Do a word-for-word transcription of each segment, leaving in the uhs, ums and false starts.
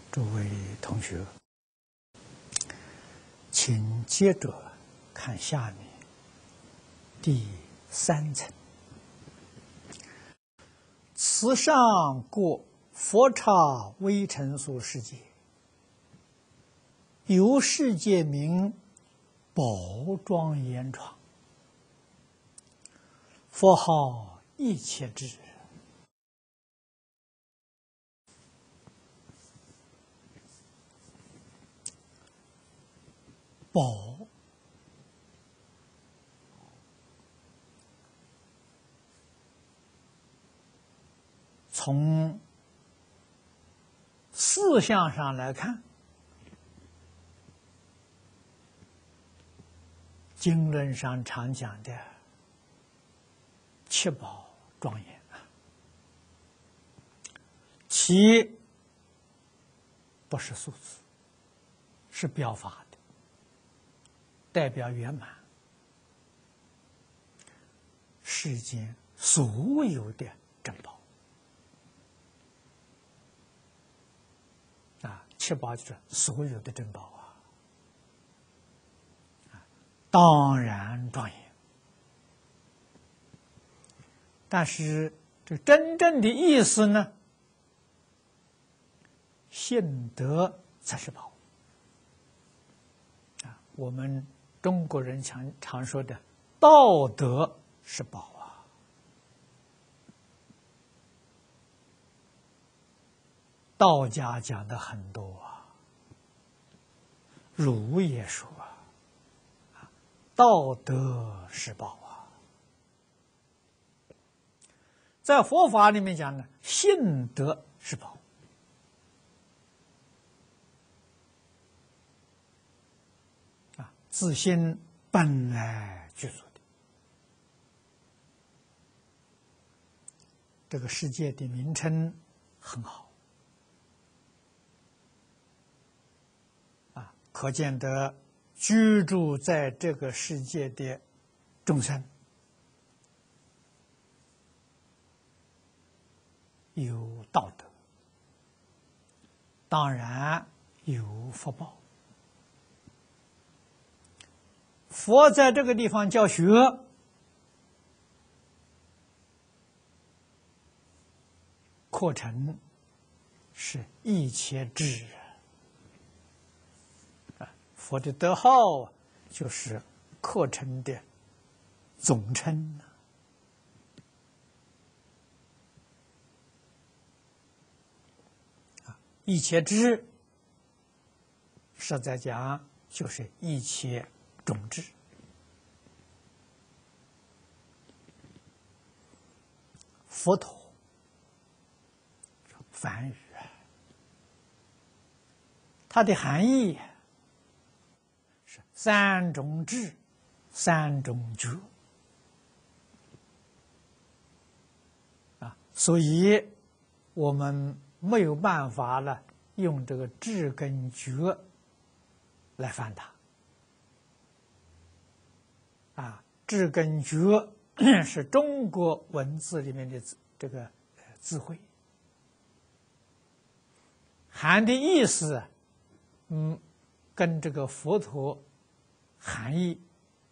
诸位同学，请接着看下面第三层。此上过佛刹微尘所世界，有世界名宝庄严床，佛号一切智。宝从四项上来看，经论上常讲的七宝庄严，七不是数字，是表法的，代表圆满世间所有的珍宝啊，七宝就是所有的珍宝啊，当然庄严。但是这真正的意思呢，信德才是宝啊。我们中国人常常说的道德是宝啊，道家讲的很多啊，儒也说啊，道德是宝啊。在佛法里面讲呢，信德是宝啊，自心本来具足的。这个世界的名称很好啊，可见得居住在这个世界的众生有道德，当然有福报。佛在这个地方教学，课程是一切智啊，佛的德号就是课程的总称啊，一切智实在讲就是一切种智。佛陀梵语，它的含义是三种智，三种觉啊，所以我们没有办法了用这个智跟觉来翻它啊，智跟觉是中国文字里面的这个智慧，含的意思，嗯，跟这个佛陀含义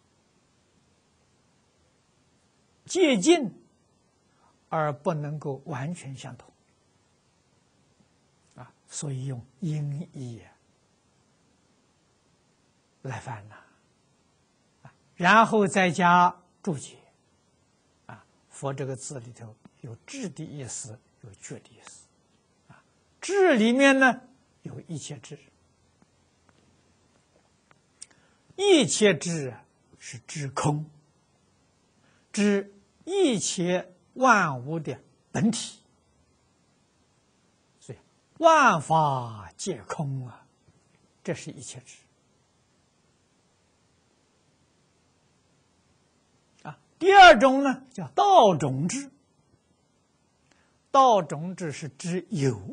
接近，而不能够完全相同啊，所以用音译来翻呐，啊，然后再加注解。佛这个字里头有智的意思，有觉的意思啊。智里面呢有一切智，一切智是知空，知一切万物的本体，所以万法皆空啊，这是一切智。第二种呢，叫道种智。道种智是指有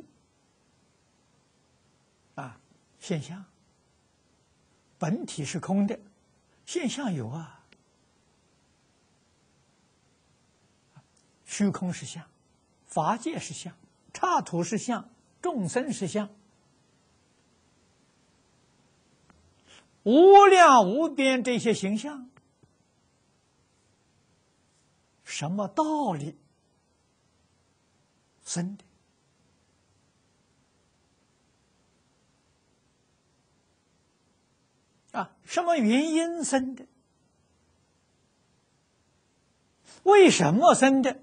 啊现象，本体是空的，现象有啊，虚空是相，法界是相，刹土是相，众生是相无量无边这些形象，什么道理生的？啊，什么原因生的？为什么生的？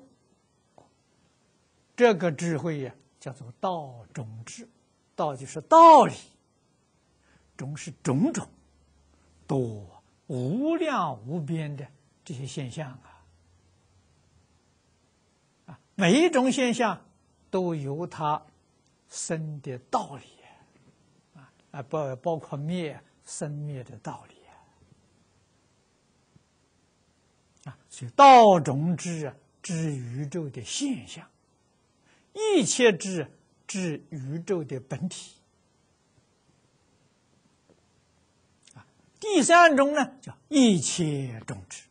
这个智慧呀、啊，叫做道种智。道就是道理，种是种种多无量无边的这些现象啊。啊，每一种现象都有它生的道理啊，啊，包包括灭生灭的道理啊。啊，所以道种智啊，知宇宙的现象，一切智知宇宙的本体。啊，第三种呢叫一切种智。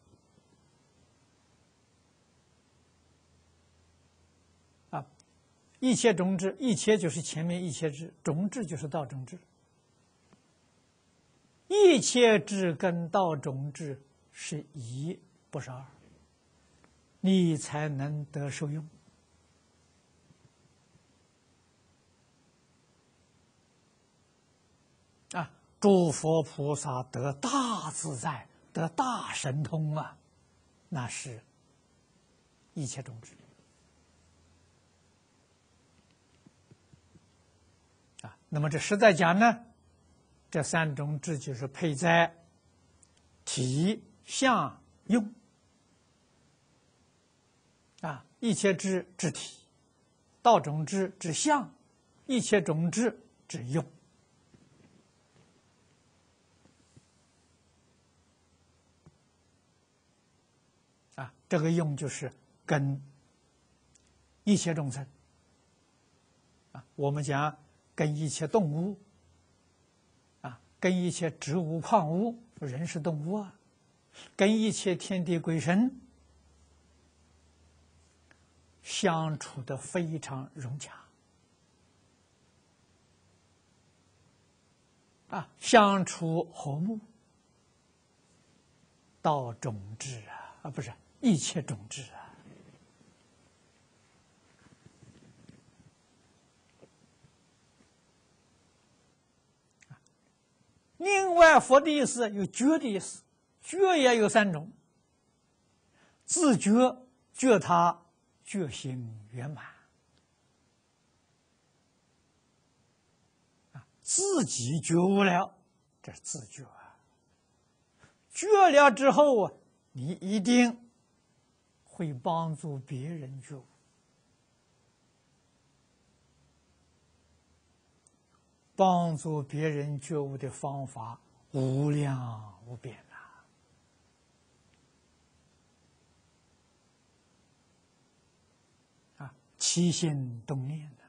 啊，一切种智，一切就是前面一切智，种智就是道种智。一切智跟道种智是一，不是二，你才能得受用。啊，诸佛菩萨得大自在，得大神通啊，那是一切种智。啊，那么这实在讲呢，这三种智就是配在体、相、用。啊，一切智指体，道种智指相，一切种智指用。啊，这个用就是跟一切众生，啊，我们讲跟一切动物，啊，跟一切植物矿物，人是动物啊，跟一切天地鬼神相处的非常融洽，啊，相处和睦，道种智啊，啊，不是一切种智啊。另外，佛的意思有觉的意思，觉也有三种：自觉、觉他、觉行圆满。啊，自己觉悟了，这是自觉啊。觉了之后啊，你一定会帮助别人觉悟。帮助别人觉悟的方法无量无边呐！啊，起心动念的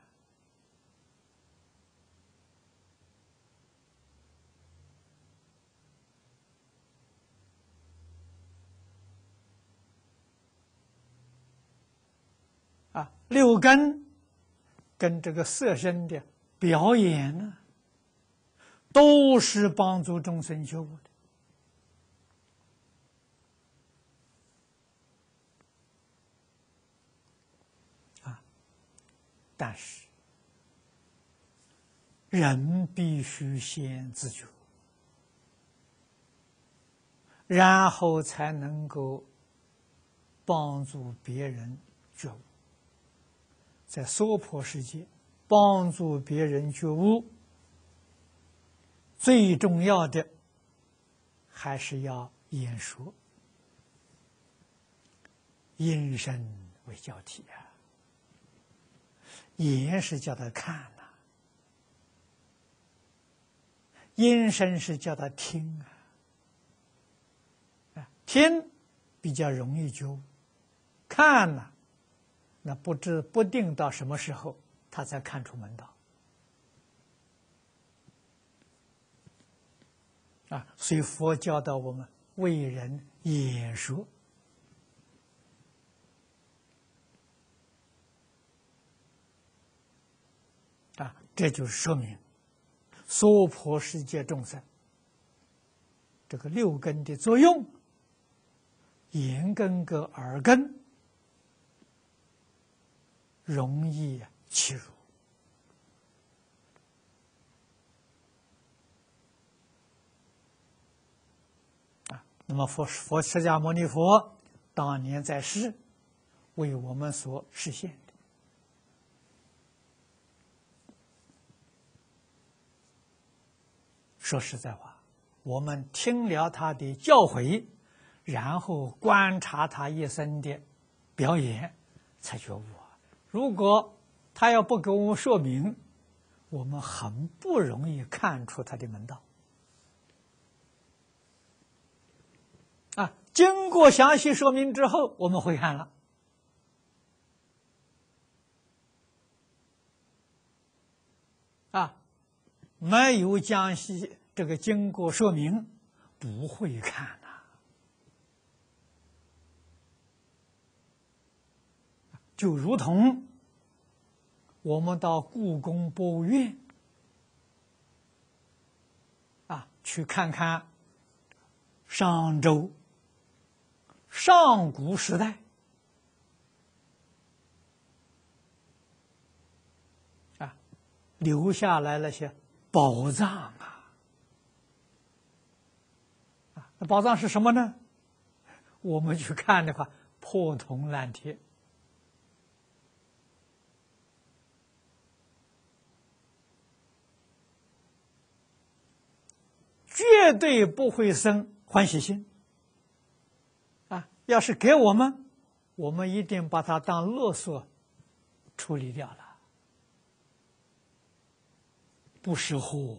啊，六根跟这个色身的表演呢，都是帮助众生觉悟的。啊，但是人必须先自觉，然后才能够帮助别人觉悟。在娑婆世界，帮助别人觉悟，最重要的还是要演说，因身为教体啊。言是叫他看呐、啊，因身是叫他听啊。听比较容易觉悟，看呢、啊，那不知不定到什么时候他才看出门道啊。所以佛教导我们为人演说啊，这就是说明娑婆世界众生这个六根的作用，眼根跟耳根容易欺辱。啊，那么佛佛释迦牟尼佛当年在世，为我们所实现的。说实在话，我们听了他的教诲，然后观察他一生的表演，才觉悟啊。如果他要不给我们说明，我们很不容易看出他的门道。啊，经过详细说明之后，我们会看了。啊，没有详细这个经过说明，不会看呐、啊。就如同我们到故宫博物院啊，去看看商周、上古时代啊留下来那些宝藏啊，啊，那宝藏是什么呢？我们去看的话，破铜烂铁。绝对不会生欢喜心啊！要是给我们，我们一定把它当垃圾处理掉了，不识货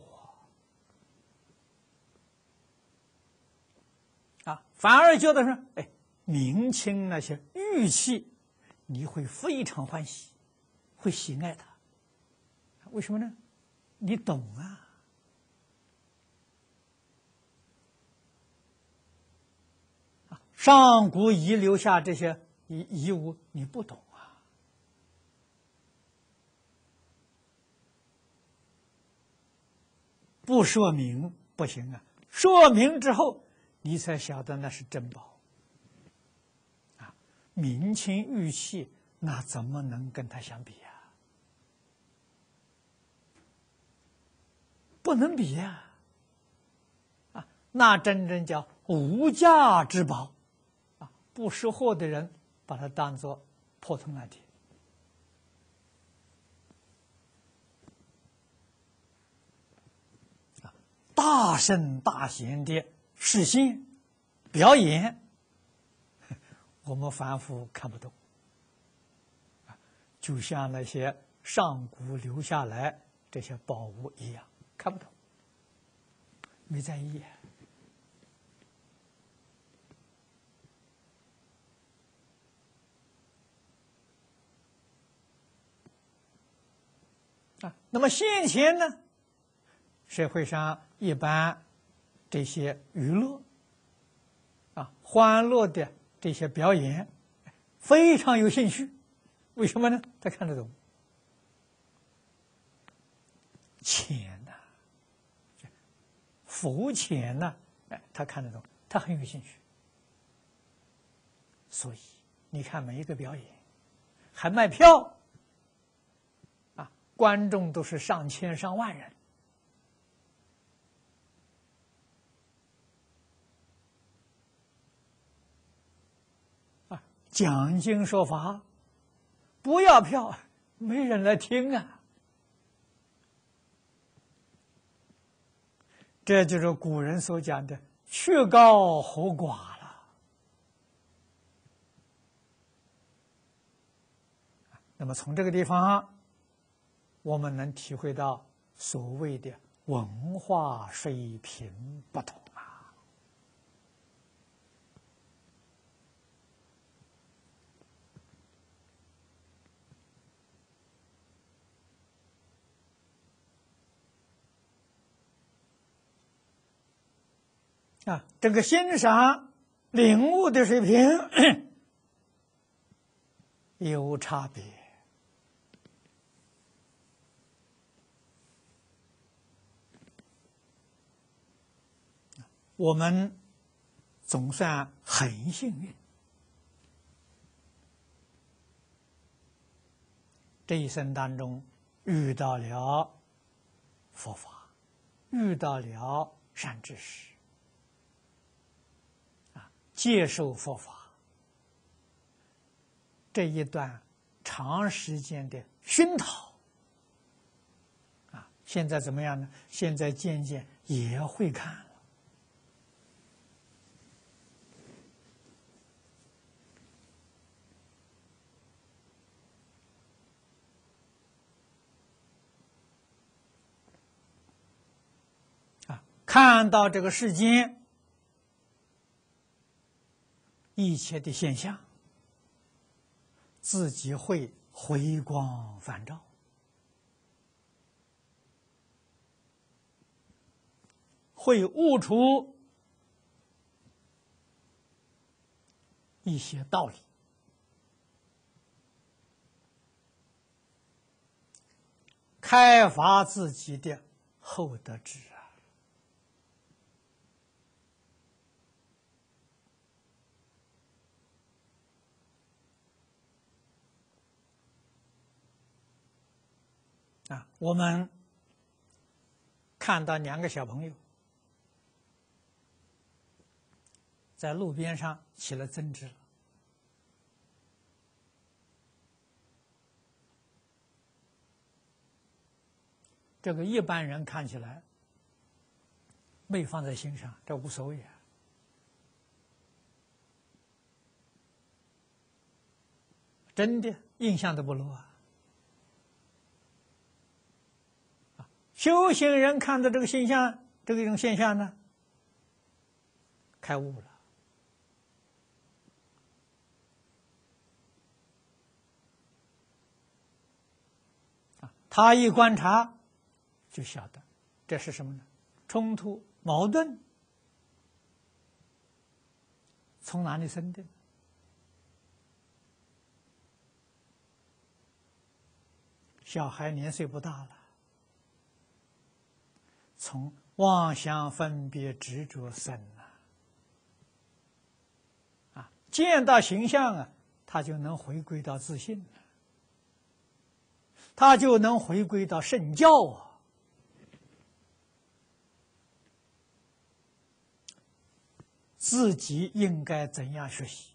啊！反而觉得说，哎，明清那些玉器，你会非常欢喜，会喜爱它。为什么呢？你懂啊。上古遗留下这些遗遗物，你不懂啊！不说明不行啊，说明之后，你才晓得那是珍宝啊！明清玉器，那怎么能跟它相比呀、啊？不能比呀！啊，那真正叫无价之宝。不识货的人把它当作破铜烂铁啊！大圣大贤的示现表演，我们凡夫看不懂啊，就像那些上古留下来这些宝物一样，看不懂，没在意。啊，那么现前呢，社会上一般这些娱乐啊、欢乐的这些表演，非常有兴趣。为什么呢？他看得懂，浅呐、啊，肤浅呐，哎，他看得懂，他很有兴趣。所以你看每一个表演，还卖票。观众都是上千上万人啊！讲经说法，不要票，没人来听啊！这就是古人所讲的“曲高和寡”了。那么从这个地方，我们能体会到所谓的文化水平不同啊！啊，这个欣赏、领悟的水平有差别。 我们总算很幸运，这一生当中遇到了佛法，遇到了善知识，啊，接受佛法，这一段长时间的熏陶，啊，现在怎么样呢？现在渐渐也会看了。啊，看到这个世间一切的现象，自己会回光返照，会悟出一些道理，开发自己的厚德智啊！啊，我们看到两个小朋友在路边上起了争执了。这个一般人看起来没放在心上，这无所谓啊。真的印象都不漏啊。修行人看到这个现象，这个一种现象呢，开悟了。啊，他一观察就晓得这是什么呢？冲突、矛盾从哪里生的？小孩年岁不大了，从妄想分别执着生啊，啊，见到形象啊，他就能回归到自信了，他就能回归到圣教啊。自己应该怎样学习，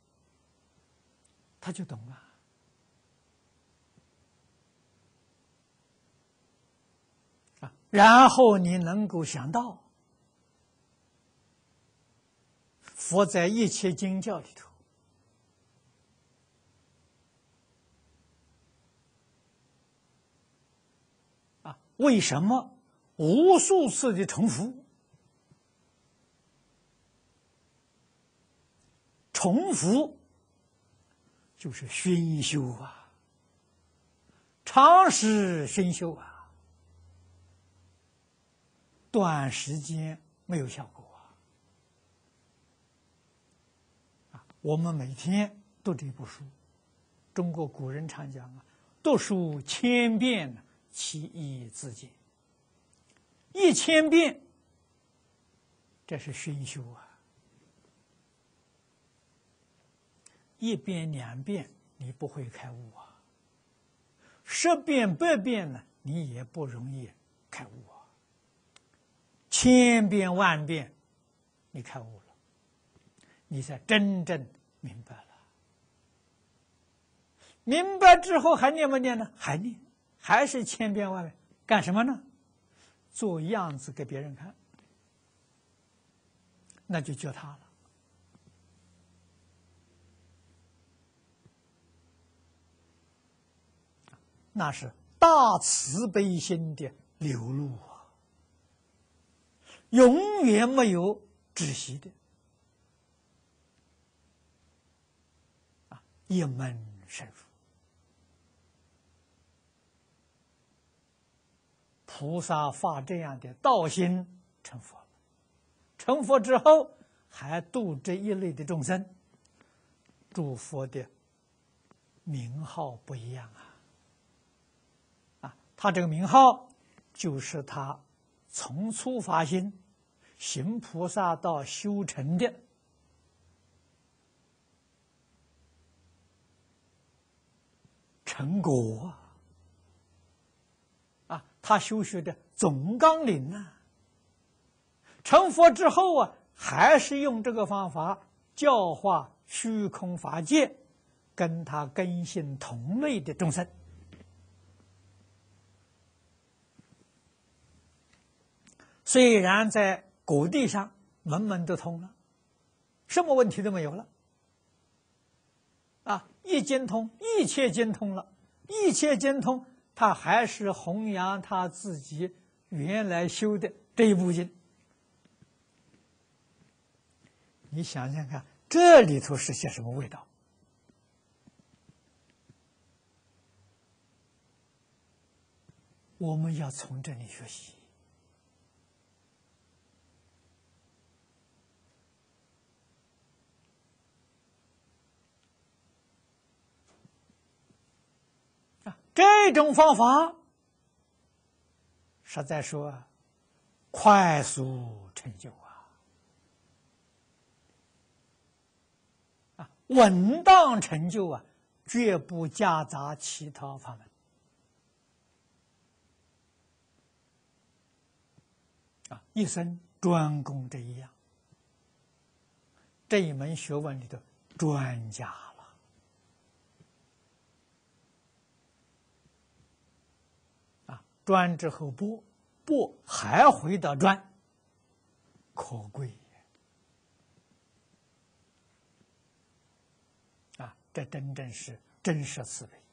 他就懂了。啊，然后你能够想到，佛在一切经教里头，啊，为什么无数次的重复？重复就是熏修啊，长时熏修啊，短时间没有效果啊。啊，我们每天读这部书，中国古人常讲啊，读书千遍，其义自见。一千遍，这是熏修啊。一遍两遍你不会开悟啊，十遍百遍呢你也不容易开悟啊，千遍万遍你开悟了，你才真正明白了。明白之后还念不念呢？还念，还是千遍万遍，干什么呢？做样子给别人看，那就叫他了。那是大慈悲心的流露啊，永远没有止息的啊，一门深入。菩萨发这样的道心成佛了，成佛之后还度这一类的众生，诸佛的名号不一样啊。他这个名号，就是他从初发心， 行菩萨道修成的成果啊！啊，他修学的总纲领啊，成佛之后啊，还是用这个方法教化虚空法界，跟他根性同类的众生。虽然在果地上门门都通了，什么问题都没有了，啊，一经通，一切经通了，一切经通，他还是弘扬他自己原来修的这一部经。你想想看，这里头是些什么味道？我们要从这里学习。这种方法，实在说，快速成就啊，啊，稳当成就啊，绝不夹杂其他法门啊，一生专攻这一样，这一门学问里的专家了。专之后播，播还回到专，可贵啊！这真正是真实慈悲，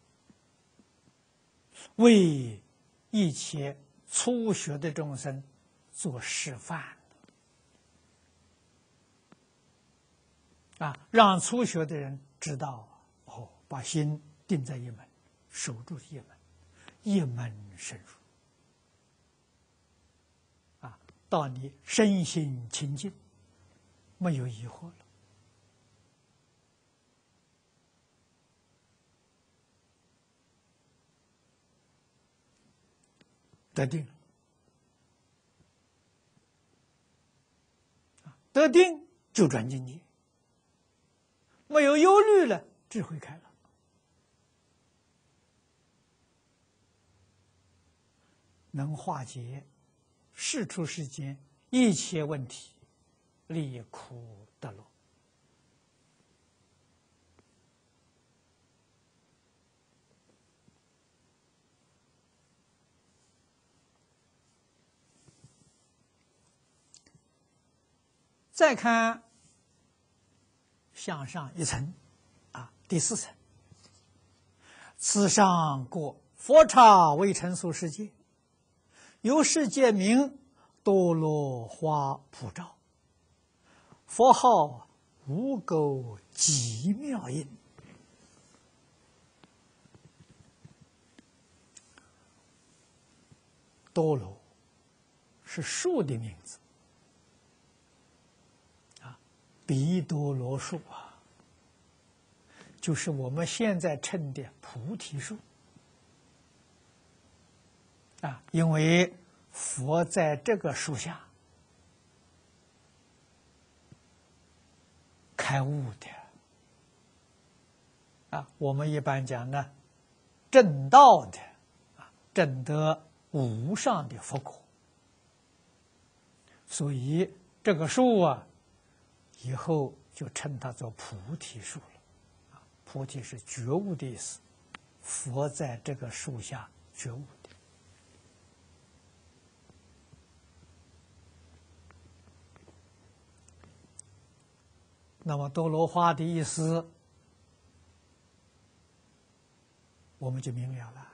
为一切初学的众生做示范啊，让初学的人知道哦，把心定在一门，守住一门。一门深入啊，到你身心清净，没有疑惑了，得定了，得定就转境界，没有忧虑了，智慧开了。能化解世出世间一切问题，离苦得乐。再看向上一层，啊，第四层，此上过佛刹未成俗世界。由世界名多罗花普照，佛号无垢极妙音。多罗是树的名字啊，比多罗树啊，就是我们现在称的菩提树。啊，因为佛在这个树下开悟的啊，我们一般讲呢，证道的啊，证得无上的佛果，所以这个树啊，以后就称它做菩提树了。啊，菩提是觉悟的意思，佛在这个树下觉悟的。那么多罗花的意思，我们就明了了。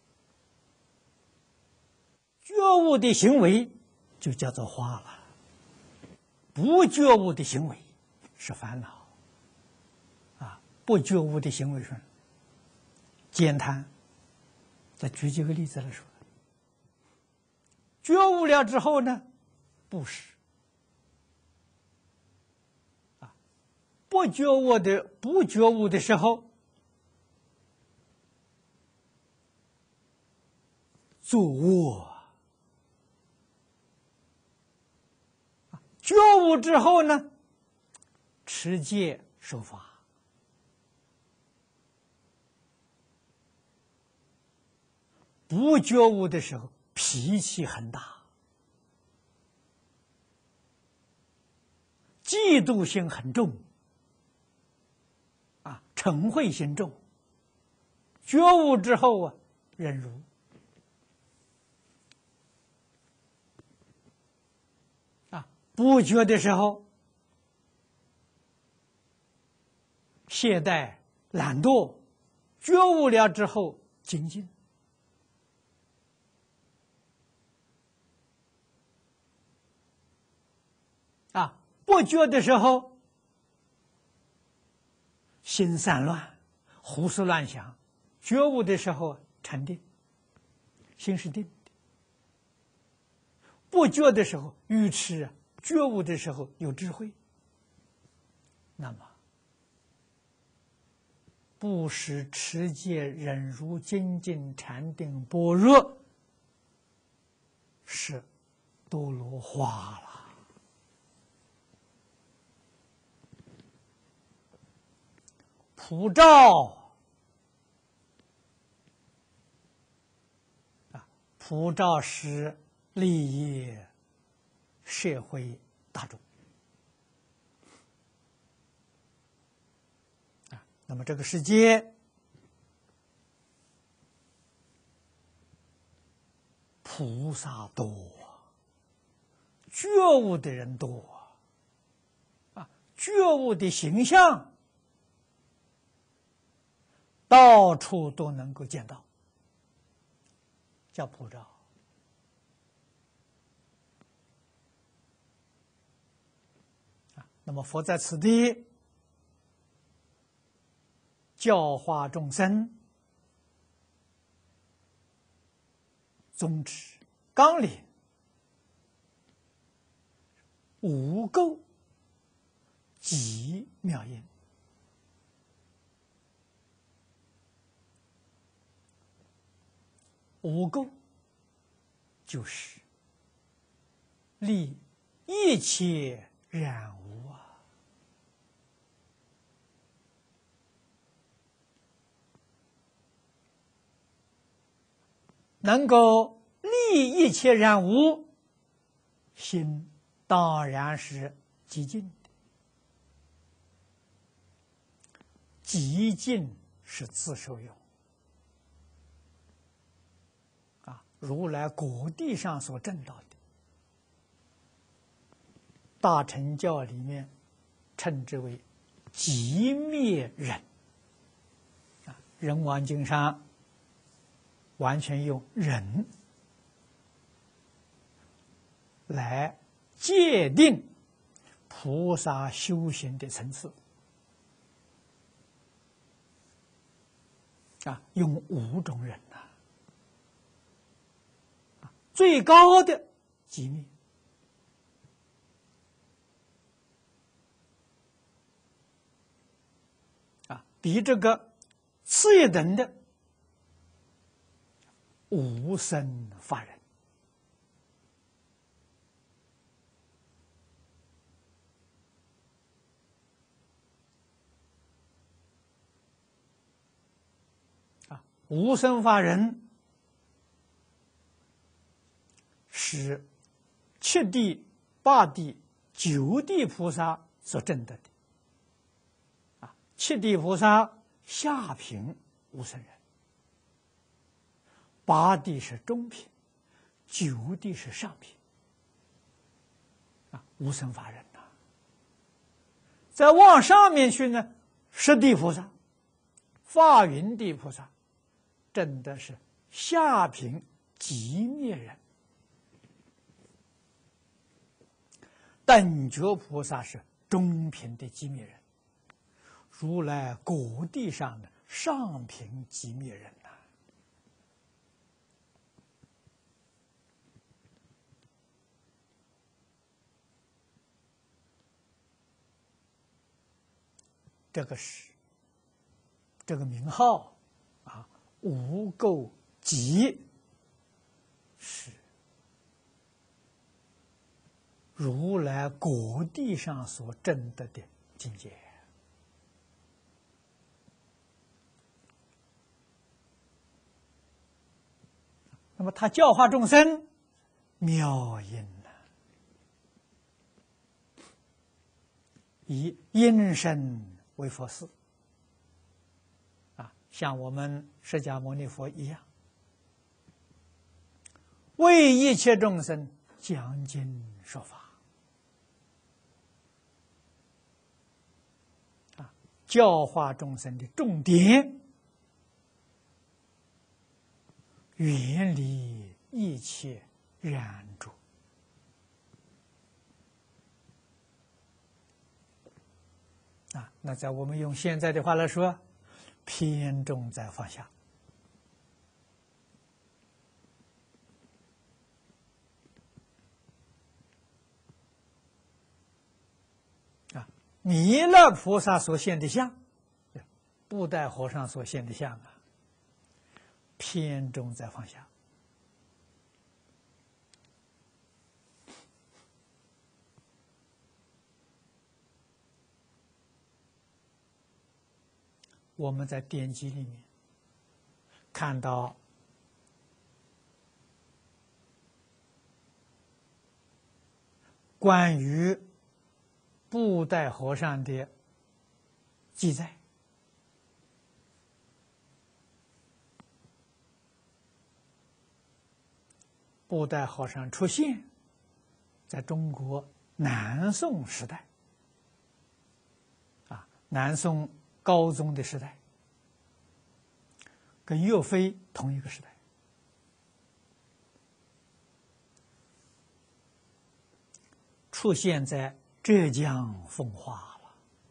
觉悟的行为就叫做花了，不觉悟的行为是烦恼。啊，不觉悟的行为是慳贪。再举几个例子来说，觉悟了之后呢，布施。不觉悟的不觉悟的时候，作恶觉悟之后呢，持戒守法。不觉悟的时候，脾气很大，嫉妒心很重，啊，嗔恚心重。觉悟之后啊，忍辱。啊，不觉的时候，懈怠、懒惰；觉悟了之后，精进。啊，不觉的时候，心散乱，胡思乱想；觉悟的时候，禅定，心是定的。不觉的时候愚痴，觉悟的时候有智慧。那么，布施、持戒、忍辱、精进、禅定、般若，是多罗花了。普照啊，普照是利益社会大众啊。那么这个世界菩萨多，觉悟的人多啊，觉悟的形象到处都能够见到，叫普照。啊，那么佛在此地教化众生，宗旨纲领无垢极妙音。无垢就是离一切染污啊，能够离一切染污，心当然是极净的。极净是自受用。如来果地上所证到的，大乘教里面称之为极灭忍啊，人王经上完全用忍来界定菩萨修行的层次啊，用五种忍呐。最高的极灭啊，比这个次一等的无生法忍啊，无生法忍是七地、八地、九地菩萨所证得的。啊，七地菩萨下品无生忍，八地是中品，九地是上品。啊，无生法忍呐。再往上面去呢，十地菩萨、法云地菩萨证的是下品极灭忍。等觉菩萨是中品的极灭人，如来果地上的上品极灭人呐、啊。这个是这个名号啊，无垢极是如来果地上所证得的境界。那么他教化众生，妙音呐、啊，以音声为佛事啊，像我们释迦牟尼佛一样，为一切众生讲经说法啊，教化众生的重点，远离一切染着啊。那在我们用现在的话来说，偏重在放下啊。弥勒菩萨所现的相，布袋和尚所现的相啊，偏重在放下。我们在典籍里面看到关于布袋和尚的记载，布袋和尚出现在中国南宋时代，啊，南宋高宗的时代，跟岳飞同一个时代。出现在浙江奉化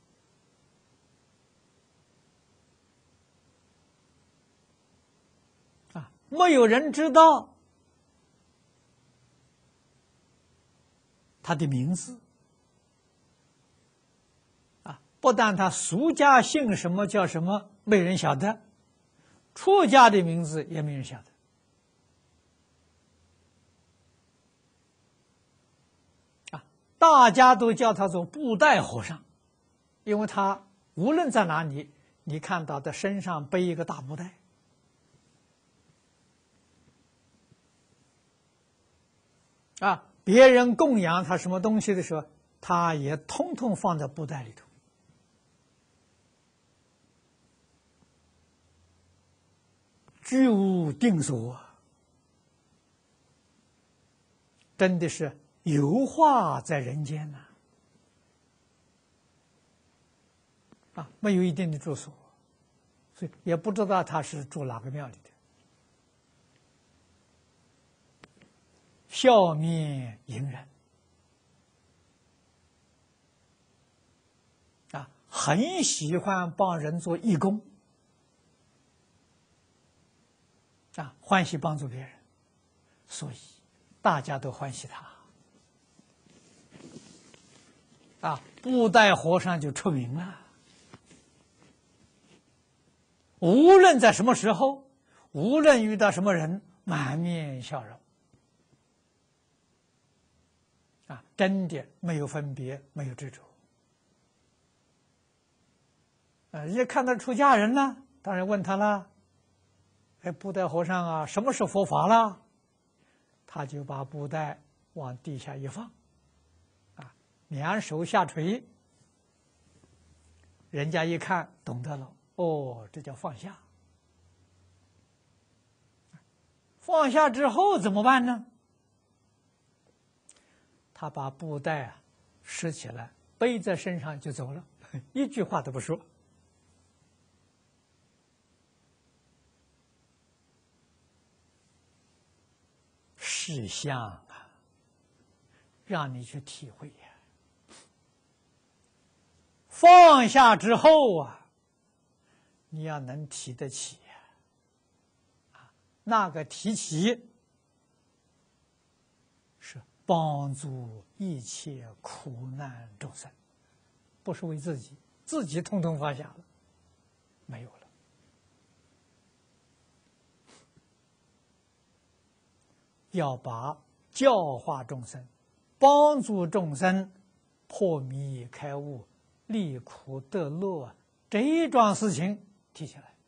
了，啊，没有人知道他的名字，啊，不但他俗家姓什么叫什么没人晓得，出家的名字也没人晓得。大家都叫他做布袋和尚，因为他无论在哪里，你看到他身上背一个大布袋，啊，别人供养他什么东西的时候，他也通通放在布袋里头。居无定所，真的是游化在人间呐、啊！啊，没有一定的住所，所以也不知道他是住哪个庙里的。笑面迎人，啊，很喜欢帮人做义工，啊，欢喜帮助别人，所以大家都欢喜他。啊，布袋和尚就出名了。无论在什么时候，无论遇到什么人，满面笑容。啊，真的没有分别，没有执着。啊，一看到出家人了，当然问他了：“哎，布袋和尚啊，什么是佛法啦？”他就把布袋往地下一放。两手下垂，人家一看懂得了，哦，这叫放下。放下之后怎么办呢？他把布袋啊拾起来，背在身上就走了，一句话都不说。是相啊，让你去体会呀。放下之后啊，你要能提得起呀，啊，那个提起是帮助一切苦难众生，不是为自己，自己通通放下了，没有了。要把教化众生帮助众生破迷开悟、离苦得乐这一桩事情提起来。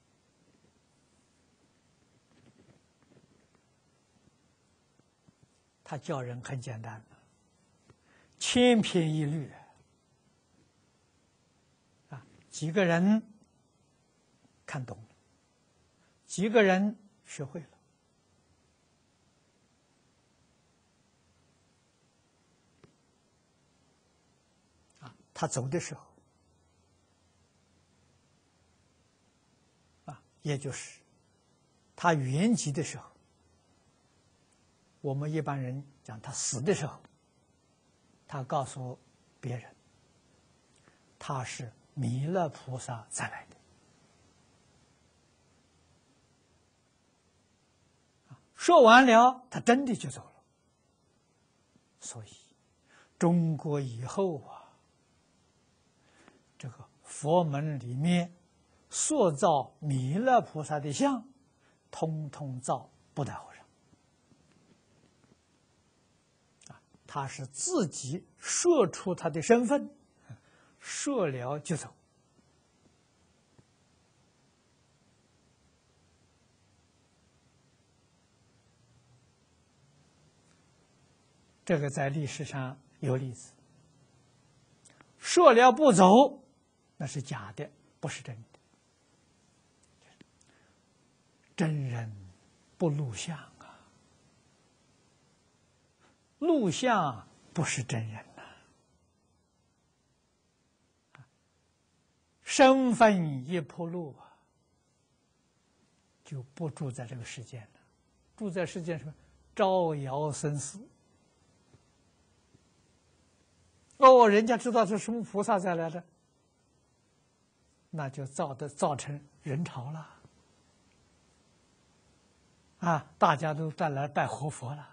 他教人很简单，千篇一律啊，几个人看懂了，几个人学会了啊。他走的时候啊，也就是他圆寂的时候，我们一般人讲他死的时候，他告诉别人，他是弥勒菩萨再来的。说完了，他真的就走了。所以，中国以后啊，这个佛门里面塑造弥勒菩萨的像，通通造不倒和尚。他是自己说出他的身份，说了就走。这个在历史上有例子。说了不走，那是假的，不是真的。真人不露相啊，露相不是真人呐、啊，身份一暴露啊，就不住在这个世间了，住在世间什么？招摇生死。哦，人家知道是什么菩萨再来的，那就造的造成人潮了。啊，大家都再来拜活佛了，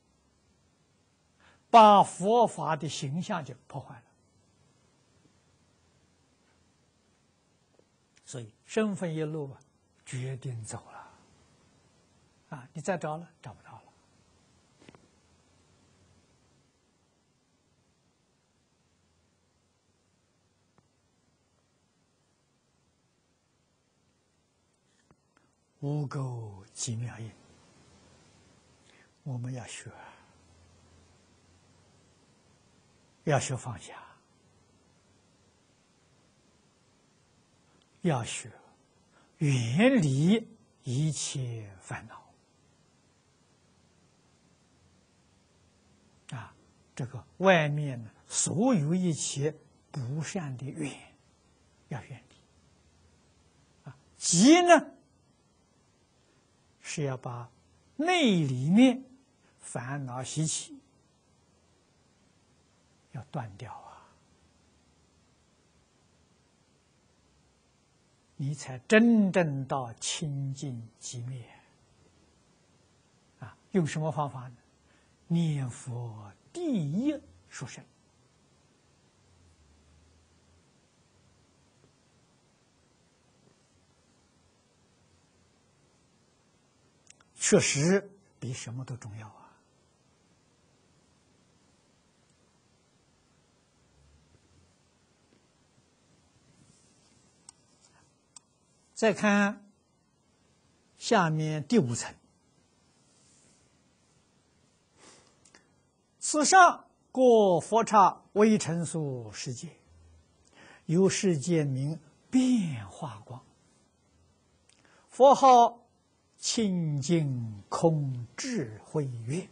把佛法的形象就破坏了。所以身份一露啊，决定走了。啊，你再找了，找不到了。无垢极妙音，我们要学，要学放下，要学远离一切烦恼。啊，这个外面呢，所有一切不善的缘，要远离。啊，极呢？是要把内里面烦恼习气要断掉啊，你才真正到清净寂灭啊！用什么方法呢？念佛第一殊胜。确实比什么都重要啊！再看下面第五层，此上过佛刹微尘数世界，由世界名变化光，佛号清净空智慧月。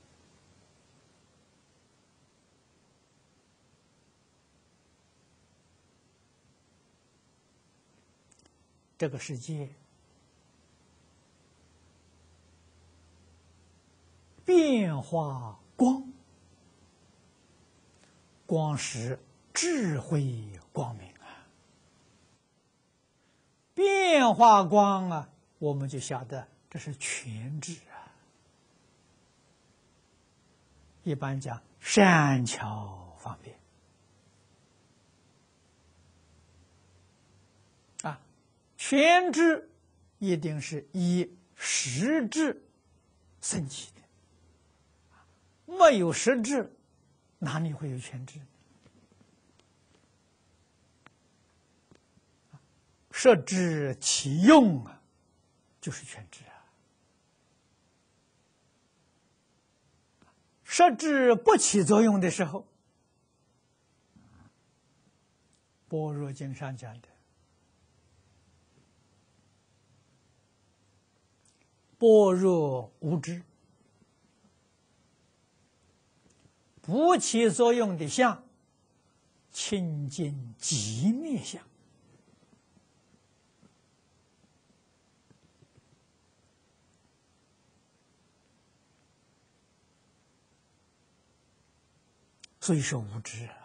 这个世界变化光，光是智慧光明啊！变化光啊，我们就晓得这是全智啊。一般讲善巧方便啊，全智一定是以实质升起的。 没有实质，哪里会有全智？设知其用啊，就是全智啊。设知不起作用的时候，般若经上讲的，般若无知，不起作用的相，清净寂灭相。所以说无知啊，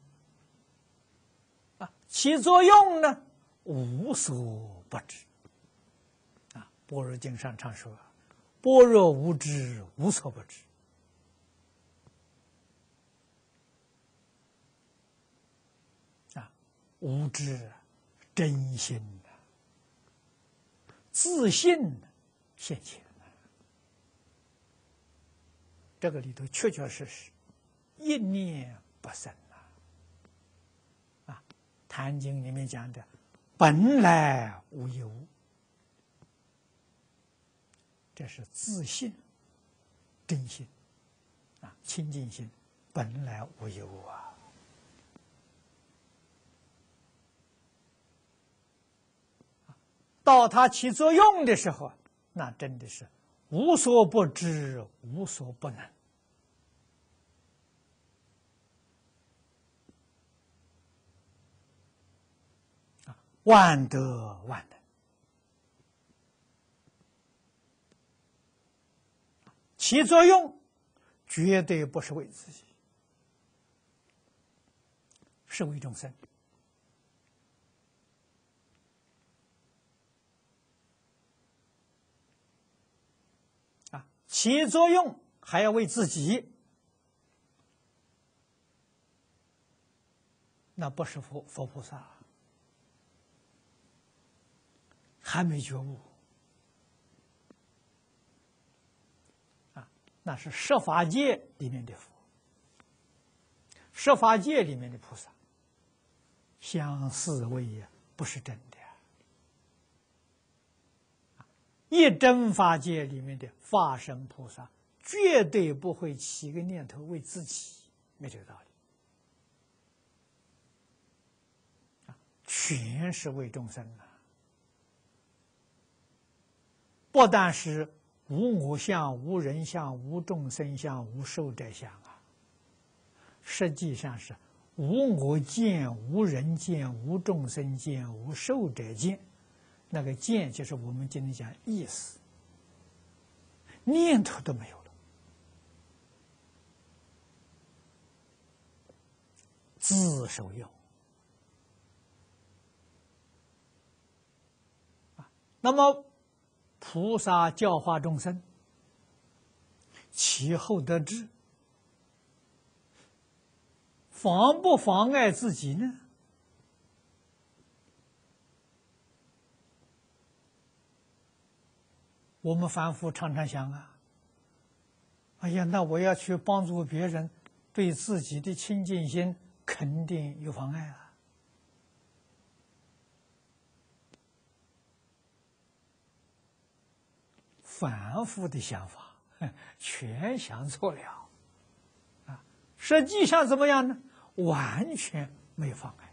啊，起作用呢，无所不知。啊，般若经上常说，般若无知，无所不知。啊，无知，真心啊，自信现前啊，这个里头确确实实。一念不生啊！啊，《坛经》里面讲的“本来无一物”，这是自信、真心啊，清净心，本来无一物啊！到它起作用的时候，那真的是无所不知，无所不能。万德万能，起作用绝对不是为自己，是为众生。啊，起作用还要为自己，那不是佛佛菩萨。还没觉悟啊，那是十法界里面的佛，十法界里面的菩萨，相似位呀，不是真的。一真法界里面的法身菩萨，绝对不会起个念头为自己，没这个道理。全是为众生啊！不但是无我相、无人相、无众生相、无寿者相啊，实际上是无我见、无人见、无众生见、无寿者见。那个见就是我们今天讲意思，念头都没有了，自受用啊。那么菩萨教化众生，其后得知，妨不妨碍自己呢？我们凡夫常常想啊，哎呀，那我要去帮助别人，对自己的清净心肯定有妨碍啊。凡夫的想法全想错了啊！实际上怎么样呢？完全没妨碍，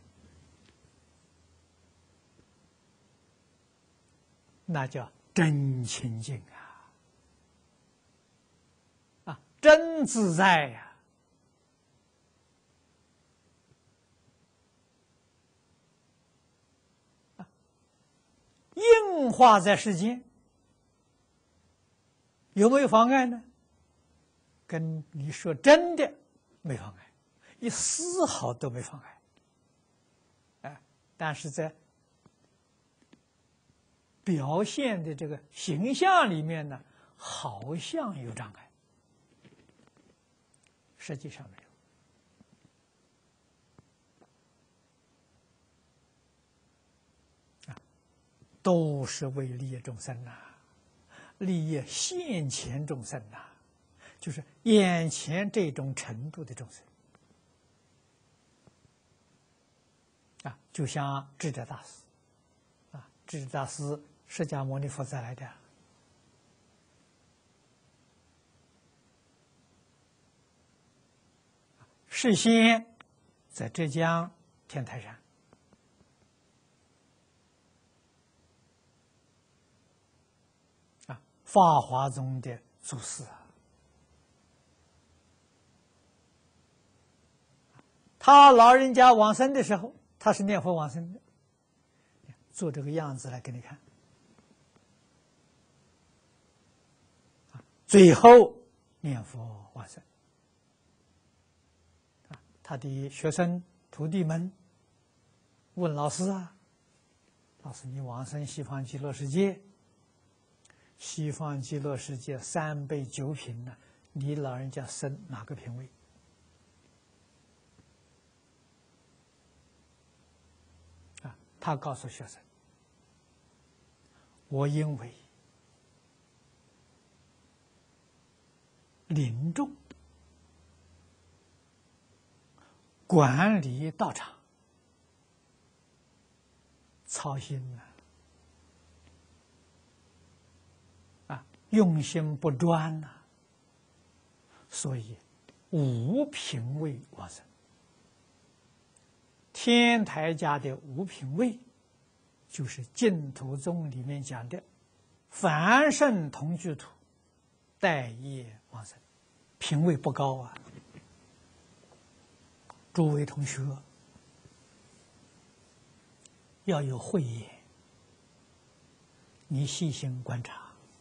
那叫真清净啊！啊，真自在呀！啊，应化在世间。有没有妨碍呢？跟你说真的没妨碍，一丝毫都没妨碍。哎，但是在表现的这个形象里面呢，好像有障碍，实际上没有。啊，都是为利益众生呐、啊，利益现前众生呐、啊。 就是眼前这种程度的众生啊，就像智者大师啊，智者大师释迦牟尼佛再来的。事先在浙江天台山啊，法华宗的祖师啊，他老人家往生的时候，他是念佛往生的，做这个样子来给你看。最后念佛往生。他的学生徒弟们问老师啊，老师你往生西方极乐世界，西方极乐世界三杯九品呢，你老人家生哪个品位？啊，他告诉学生，我因为临终管理道场，操心呐、啊，啊，用心不专呐、啊，所以无品位往生。天台家的无品位，就是净土宗里面讲的凡圣同居土，待业往生，品位不高啊。诸位同学要有慧眼，你细心观察，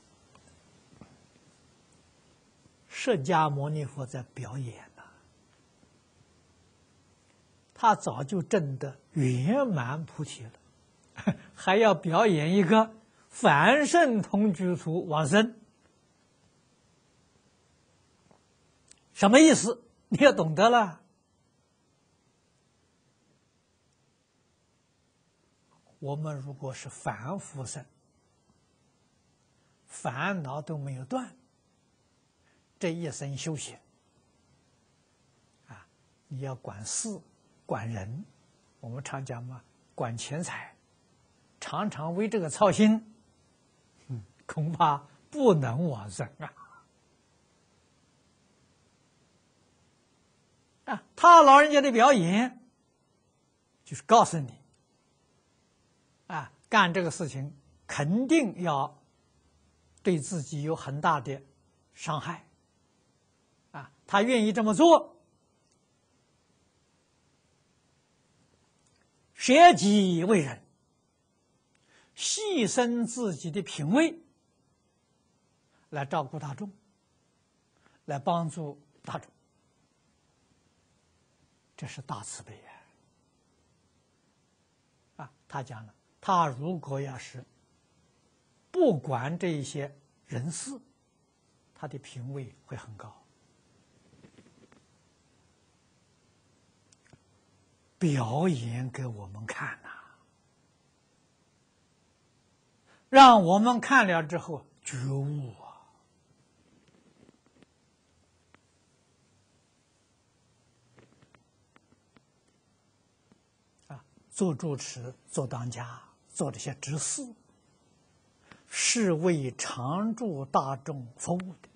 释迦牟尼佛在表演呢、啊，他早就证得圆满菩提了，还要表演一个凡圣同居土往生，什么意思？你要懂得了。我们如果是凡夫身，烦恼都没有断，这一生修行啊，你要管事管人，我们常讲嘛，管钱财，常常为这个操心，嗯，恐怕不能往生啊。啊，他老人家的表演，就是告诉你。啊，干这个事情肯定要对自己有很大的伤害。啊，他愿意这么做，舍己为人，牺牲自己的品位，来照顾大众，来帮助大众，这是大慈悲啊！啊，他讲了。他如果要是不管这些人事，他的品位会很高。表演给我们看呐、啊，让我们看了之后觉悟啊！啊，做主持，做当家。做这些执事，是为常住大众服务的，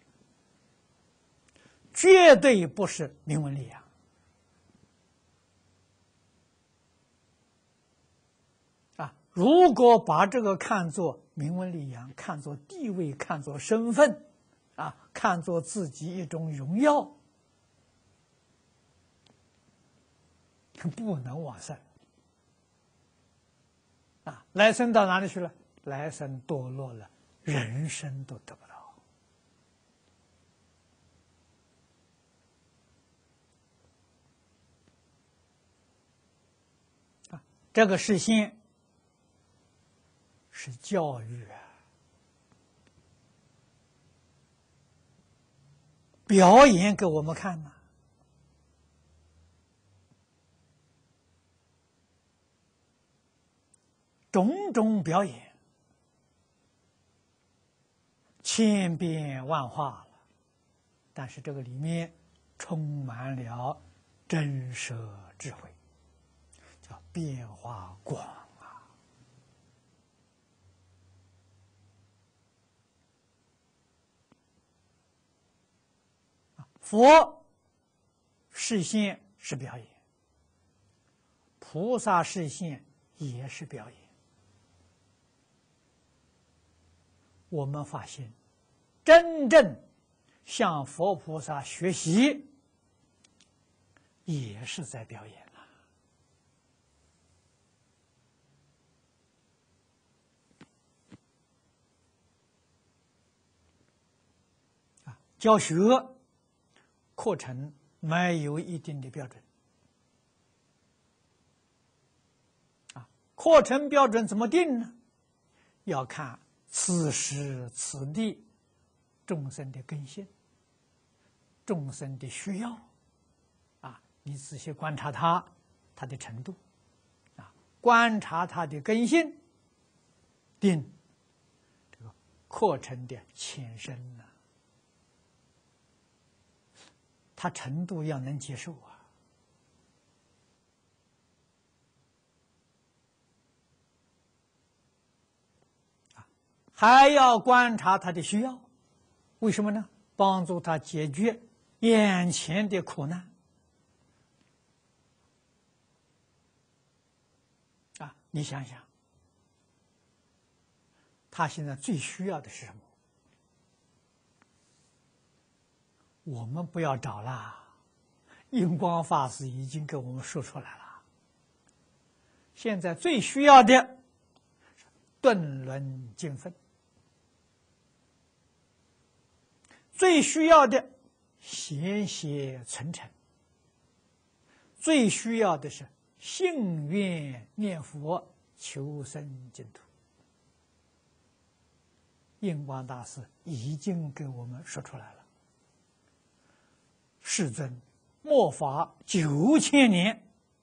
绝对不是名闻利养。啊，如果把这个看作名闻利养，看作地位，看作身份，啊，看作自己一种荣耀，不能往生。啊，来生到哪里去了？来生堕落了，人生都得不到。啊，这个示现是教育啊，表演给我们看呐、啊。种种表演，千变万化了， 但是这个里面充满了真实智慧，叫变化广啊！佛示现是表演，菩萨示现也是表演。我们发现，真正向佛菩萨学习，也是在表演了。啊，教学课程没有一定的标准。啊，课程标准怎么定呢？要看此时此地众生的根性、众生的需要。啊，你仔细观察他，他的程度，啊，观察他的根性，定这个课程的浅深呢、啊，他程度要能接受啊。还要观察他的需要，为什么呢？帮助他解决眼前的苦难。啊，你想想，他现在最需要的是什么？我们不要找了，印光法师已经给我们说出来了。现在最需要的顿轮经分，最需要的贤邪存诚，最需要的是信愿念佛求生净土。印光大师已经给我们说出来了。世尊末法九千年，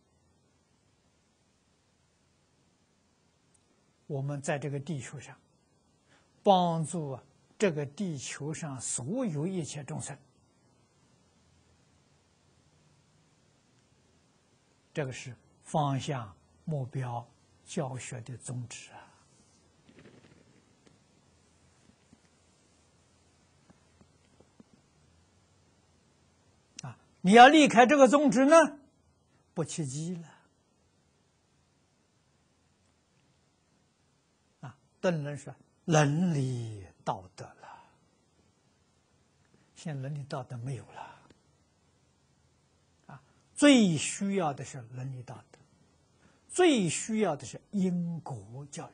我们在这个地球上帮助这个地球上所有一切众生，这个是方向、目标、教学的宗旨啊！啊，你要离开这个宗旨呢，不契机了。啊，顿人说伦理道德了，现在伦理道德没有了。啊，最需要的是伦理道德，最需要的是因果教育。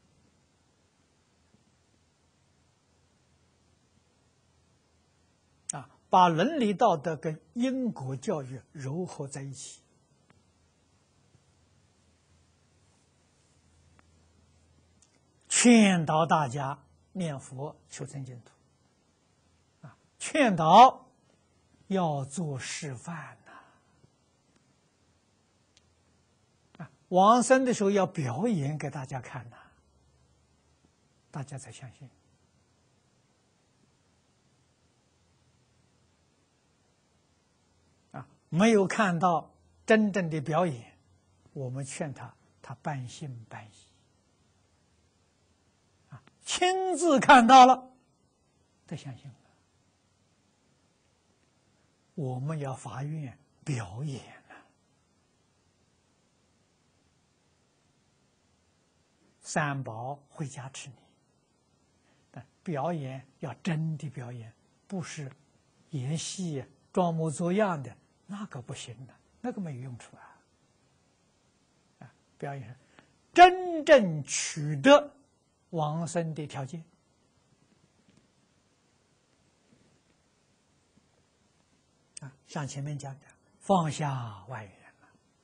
啊，把伦理道德跟因果教育糅合在一起，劝导大家念佛求生净土。啊，劝导要做示范呐、啊！啊，往生的时候要表演给大家看呐、啊，大家才相信。啊，没有看到真正的表演，我们劝他，他半信半疑。啊，亲自看到了，他相信了。我们要发愿表演啊，三宝会加持你，但表演要真的表演，不是演戏装模作样的，那个不行的，那个没有用处啊！啊，表演真正取得往生的条件。啊，像前面讲的，放下万缘了，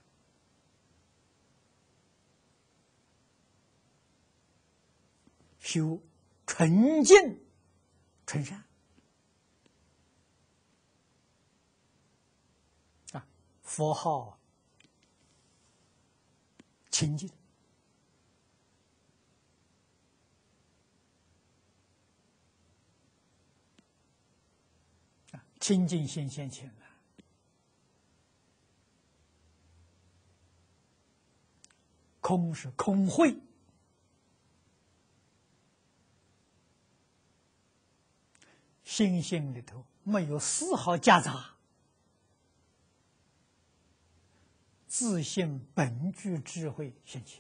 修纯净纯善。啊，佛号清净，啊， 清净心现前了。空是空慧，心性里头没有丝毫夹杂，自性本具智慧现前。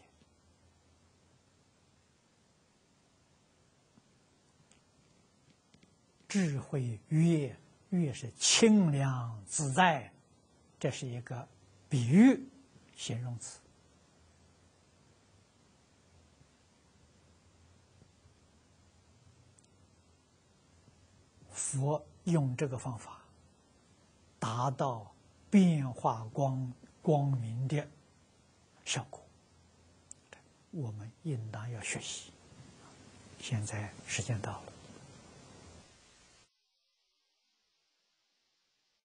智慧越越是清凉自在，这是一个比喻形容词。佛用这个方法达到变化光光明的效果，我们应当要学习。现在时间到了。